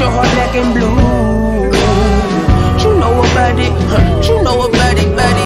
your heart black and blue. You know about it, you know about it.